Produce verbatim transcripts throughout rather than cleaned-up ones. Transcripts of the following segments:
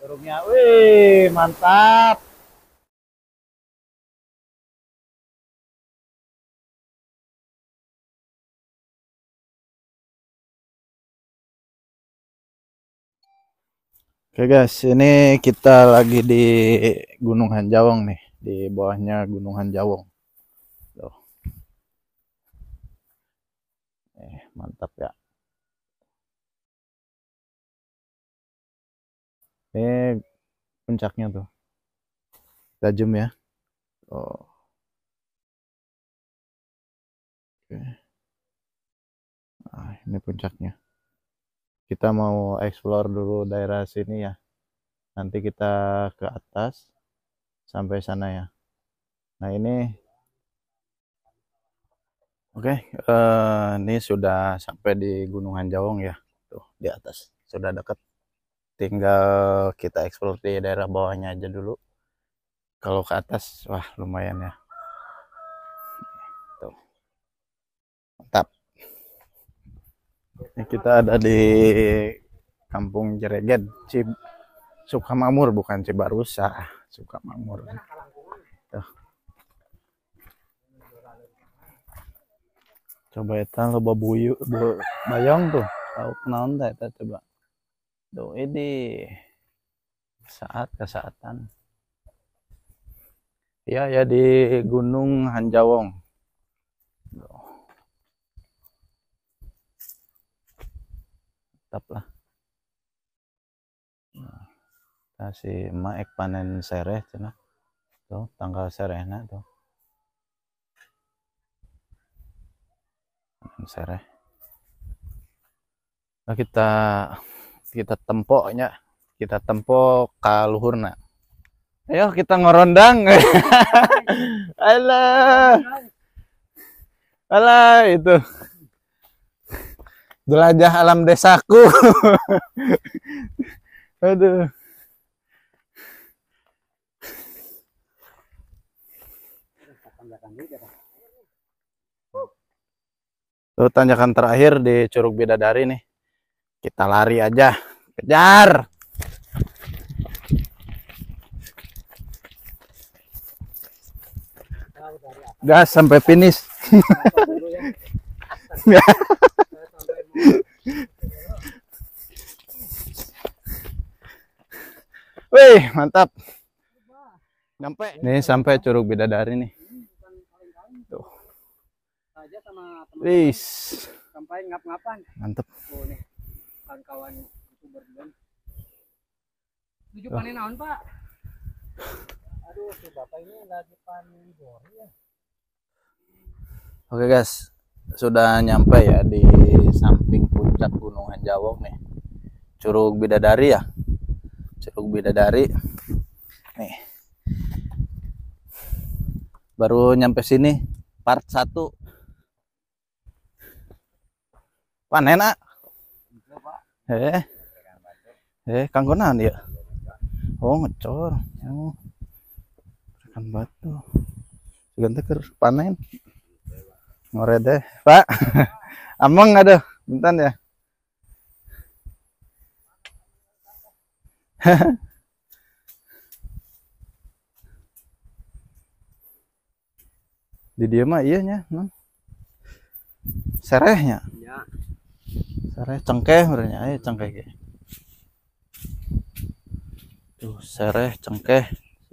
Curugnya, wih, mantap. Oke guys, ini kita lagi di Gunung Hanjawong nih, di bawahnya Gunung Hanjawong. Tuh. Eh, mantap ya. Ini puncaknya tuh, tajam ya. Oh, oke. Nah, ini puncaknya. Kita mau explore dulu daerah sini ya. Nanti kita ke atas sampai sana ya. Nah ini, oke, eh, ini sudah sampai di Gunung Hanjawong ya. Tuh di atas, sudah dekat. Tinggal kita explore di daerah bawahnya aja dulu. Kalau ke atas, wah lumayan ya. Tuh, mantap. Ini kita ada di Kampung Jereget, Cib Sukamakmur, bukan Cibarusa, Sukamakmur. Tuh. Coba eta lo babuyu, bayong tuh, tahu kenaon teh eta coba. Tuh ini saat kesaatan. Ya ya di Gunung Hanjawong. Tetap lah. Nah, kasih maek panen sereh cenah. Tuh tanggal serehna tuh. Panen sereh. Nah, kita kita tempoknya, kita tempok ka luhurna. Ayo kita ngorondang. Alah. Alah itu. Jelajah alam desaku. Aduh. Tuh tanjakan terakhir di Curug Bidadari nih. Kita lari aja. Kejar. Gas sampai finish. Wih, mantap. Sampai. Nih sampai Curug Bidadari nih. Tuh. Wih. Sampai ngap-ngapan. Mantap. Oh nih, kawan-kawan youtuber juga. Tujuh panen naon, Pak? Aduh, si Bapak ini lagi panen gori ya. Oke guys, sudah nyampe ya di samping puncak Gunung Hanjawong nih. Curug Bidadari ya. Curug Bidadari. Nih. Baru nyampe sini part satu. Panen ah. Eh. Eh, kang konan ya. Oh, ngecor. Oh. Rekan batu. Ganti ke panen. Ngore deh, Pak. Ameng ada, bentar ya. Di dia mah iya nya, non. Serehnya. Iya. Sereh cengkeh berarti, ayo cengkeh ge. Tuh, sereh cengkeh.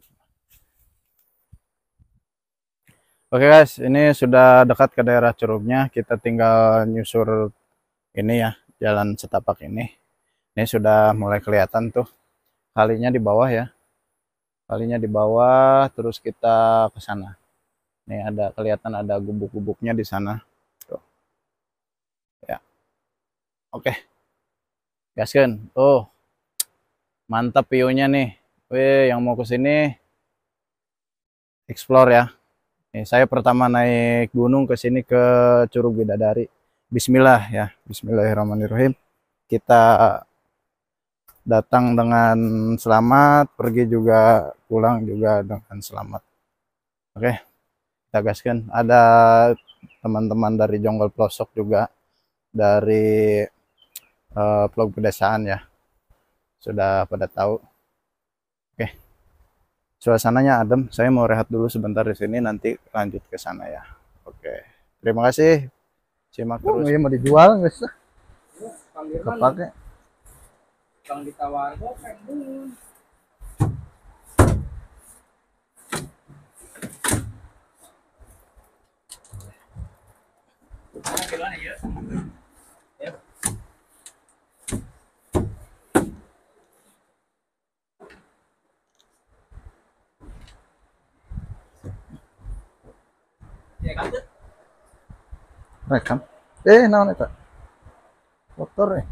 Oke guys, ini sudah dekat ke daerah curugnya. Kita tinggal nyusur ini ya, jalan setapak ini. Ini sudah mulai kelihatan tuh kalinya di bawah ya. Kalinya di bawah, terus kita ke sana. Nih ada kelihatan ada gubuk-gubuknya di sana. Tuh. Ya. Oke. Gaskeun. Tuh. Mantap view-nya nih. Wih, yang mau ke sini explore ya. Nih, saya pertama naik gunung ke sini ke Curug Bidadari. Bismillah ya. Bismillahirrahmanirrahim. Kita datang dengan selamat, pergi juga, pulang juga dengan selamat. Oke. Kita gaskan. Ada teman-teman dari Jonggol Pelosok juga, dari uh, vlog pedesaan ya, sudah pada tahu. suasananya adem. Saya mau rehat dulu sebentar di sini, nanti lanjut ke sana ya. Oke, terima kasih. Simak Oh, terus. iya mau dijual nggak sih? Kang Dirman, Kepake. Kang ditawar. Oh, Kang Bun. Nah, gimana ya? Ya. Ya, Kang. Rekam. Eh, naon eta? Motor eh.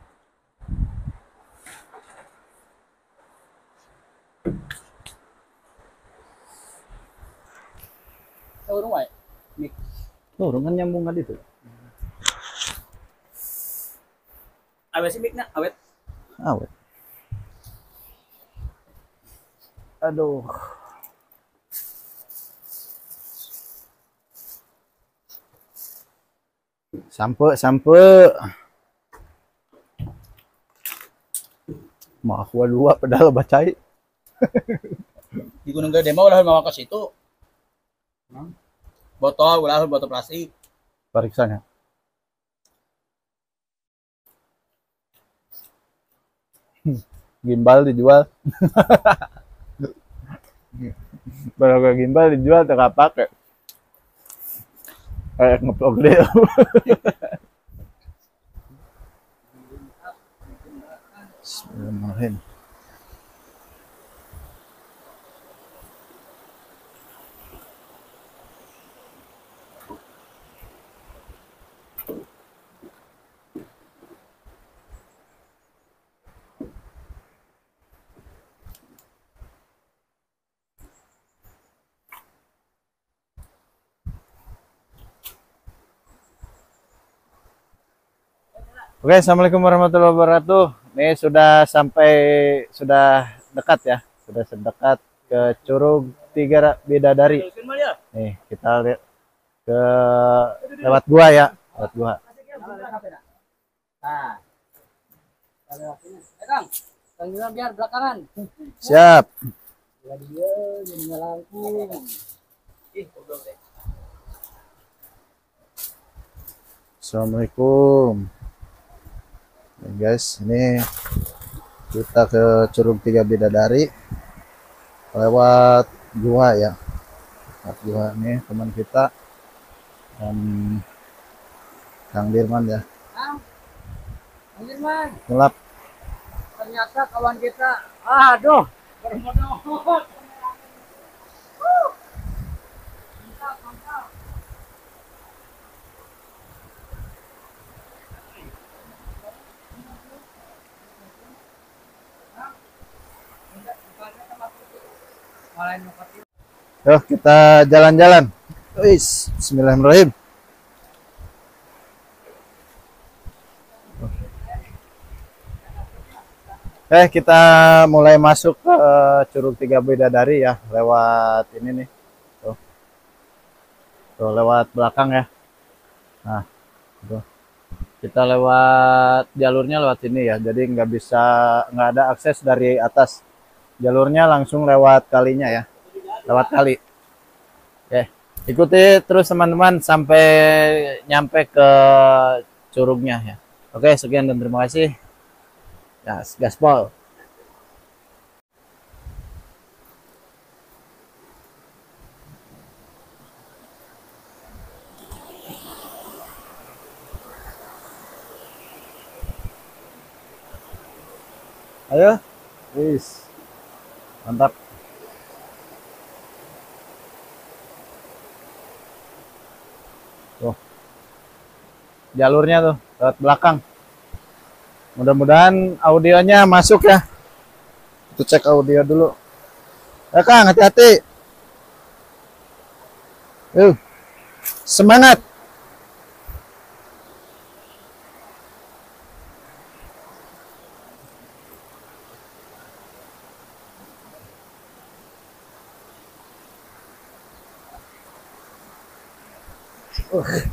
Tahu wae. Mik. Tuh, kan nyambung kan itu. Awet sih mikna, awet. Awet. Aduh. Sampe, sampe. Mah aku dua pedal bacai. Di Gunung Gede mah ulah mau ke situ. Botol, ulah botol plastik. Periksanya. Gimbal dijual. Kalau gimbal dijual tak pakai. Kayak ngeplog deh. Bismillahirrahmanirrahim. Oke, assalamualaikum warahmatullahi wabarakatuh. Ini sudah sampai, sudah dekat ya, sudah sedekat ke Curug Tiga Bidadari. Nih kita lihat ke lewat gua ya, lewat gua. Nah. Eh, Kang. Kang Dirman biar belakangan. Siap. Ya dia jadi ngelangkung. Ih, goblok deh. Assalamualaikum. Nih guys, ini kita ke Curug Tiga Bidadari lewat gua ya. Lewat gua nih teman kita dan Kang Dirman ya. Kang. Kang Dirman. Gelap. Ternyata kawan kita. Aduh. Bermodal. Mantap, mantap. Yuk kita jalan-jalan. Wis, bismillahirrahmanirrahim. Eh, kita mulai masuk ke Curug Tiga Bidadari ya, lewat ini nih. Tuh. Tuh, lewat belakang ya. Nah, tuh. Kita lewat jalurnya lewat ini ya. Jadi nggak bisa, nggak ada akses dari atas. Jalurnya langsung lewat kalinya ya. Lewat kali. Oke, ikuti terus teman-teman sampai nyampe ke curugnya ya. Oke, sekian dan terima kasih. Gas, gaspol. Ayo, wis, mantap. Tuh, jalurnya tuh lewat belakang. Mudah-mudahan audionya masuk ya. Kita cek audio dulu. Ya Kang, hati-hati. Yuk, semangat. Uh.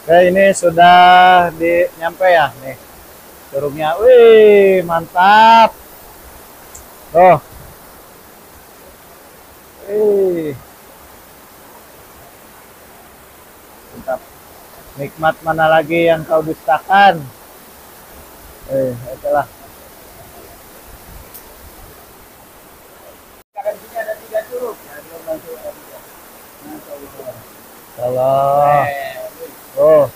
Oke, ini sudah di nyampe ya nih curugnya. Wih, mantap. Tuh. Wih, mantap. Nikmat mana lagi yang kau dustakan? Eh, itulah. Karena di sini ada tiga curug. Ya, belum masuk ada tiga. Nah, coba. Kalau Eh, oh,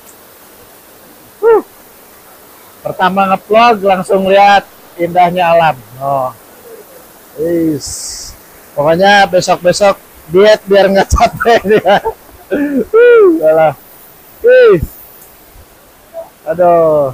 pertama ngevlog langsung lihat indahnya alam. Oh, is. Pokoknya besok-besok diet biar nggak capek dia. Salah. Is. Aduh.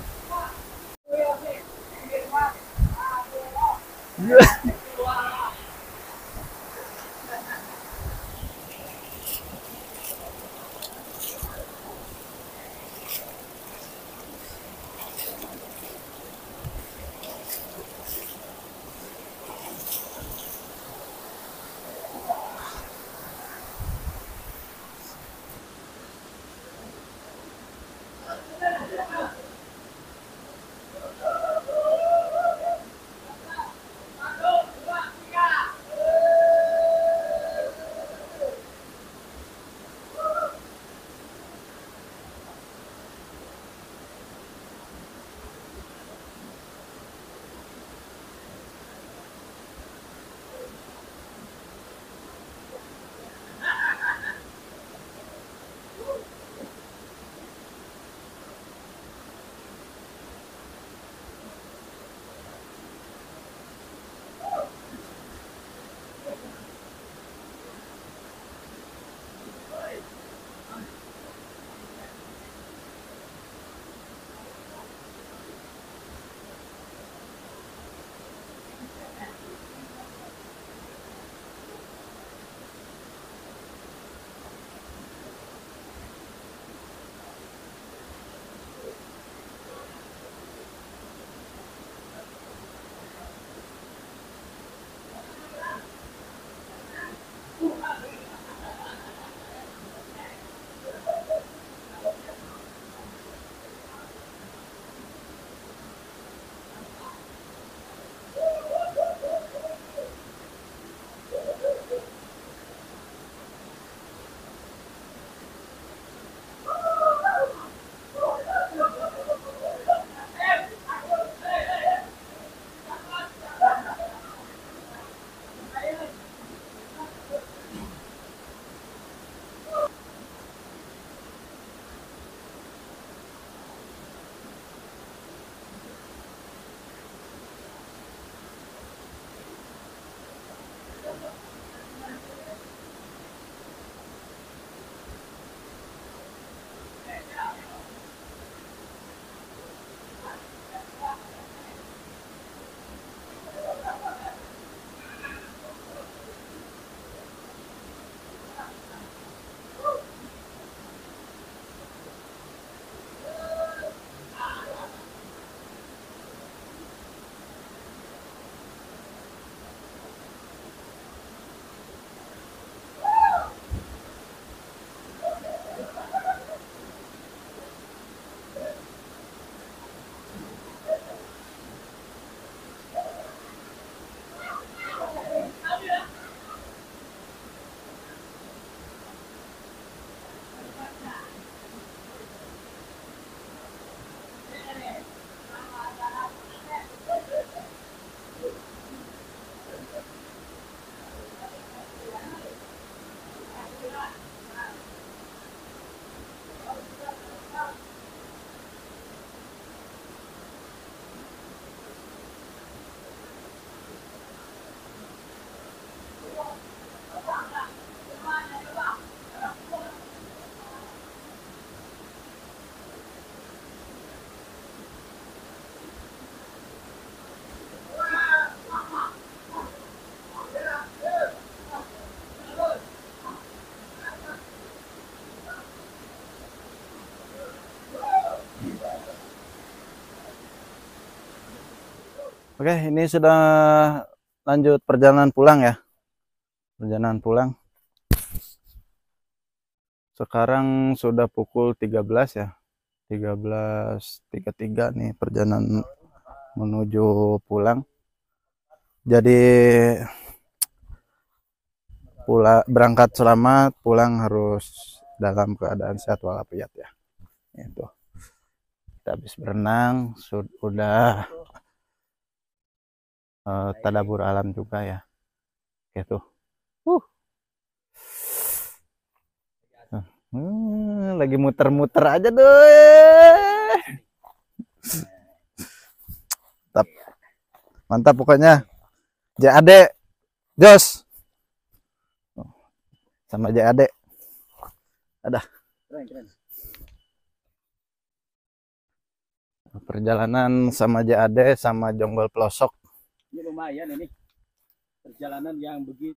Oke, ini sudah lanjut perjalanan pulang ya. Perjalanan pulang. Sekarang sudah pukul tiga belas ya. tiga belas tiga puluh tiga nih perjalanan menuju pulang. Jadi pula berangkat selamat, pulang harus dalam keadaan sehat walafiat ya. Itu. Kita habis berenang, sudah uh, tadabur alam juga ya. Gitu. Uh. Hmm, lagi muter-muter aja deh. Mantap. Mantap pokoknya. J A D. Jos. Sama J A D. Ada. Keren, keren. Perjalanan sama J A D sama Jonggol Pelosok. Ini lumayan ini. Perjalanan yang begitu